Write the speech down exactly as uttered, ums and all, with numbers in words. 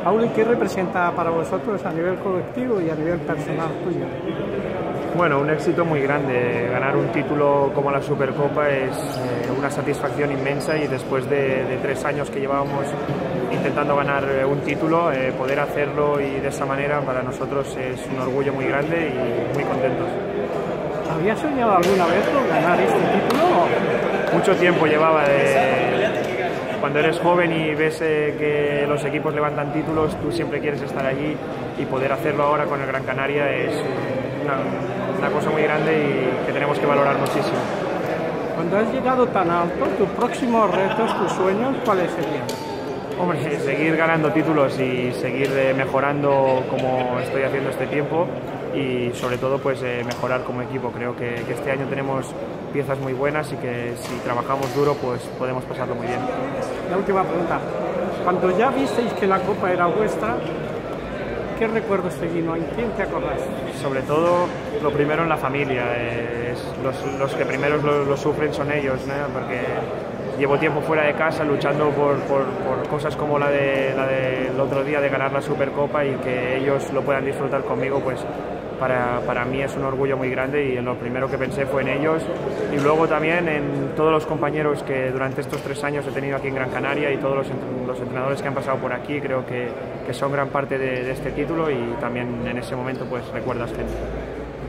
Pauli, ¿qué representa para vosotros a nivel colectivo y a nivel personal tuyo? Bueno, un éxito muy grande. Ganar un título como la Supercopa es eh, una satisfacción inmensa y después de, de tres años que llevábamos intentando ganar un título, eh, poder hacerlo y de esa manera para nosotros es un orgullo muy grande y muy contentos. ¿Habías soñado alguna vez con ganar este título? Mucho tiempo llevaba de... Cuando eres joven y ves eh, que los equipos levantan títulos, tú siempre quieres estar allí y poder hacerlo ahora con el Gran Canaria es una, una cosa muy grande y que tenemos que valorar muchísimo. Cuando has llegado tan alto, tus próximos retos, tus sueños, ¿cuáles serían? Hombre, seguir ganando títulos y seguir eh, mejorando como estoy haciendo este tiempo y sobre todo pues eh, mejorar como equipo. Creo que, que este año tenemos piezas muy buenas y que si trabajamos duro pues podemos pasarlo muy bien. La última pregunta. Cuando ya visteis que la Copa era vuestra, ¿qué recuerdos te vino? ¿En quién te acordás? Sobre todo, lo primero en la familia. Eh, es los, los que primero lo, lo sufren son ellos, ¿no? Porque llevo tiempo fuera de casa luchando por, por, por cosas como la, de, la del otro día de ganar la Supercopa y que ellos lo puedan disfrutar conmigo, pues para, para mí es un orgullo muy grande y lo primero que pensé fue en ellos y luego también en todos los compañeros que durante estos tres años he tenido aquí en Gran Canaria y todos los, los entrenadores que han pasado por aquí. Creo que, que son gran parte de, de este título y también en ese momento pues recuerdas gente.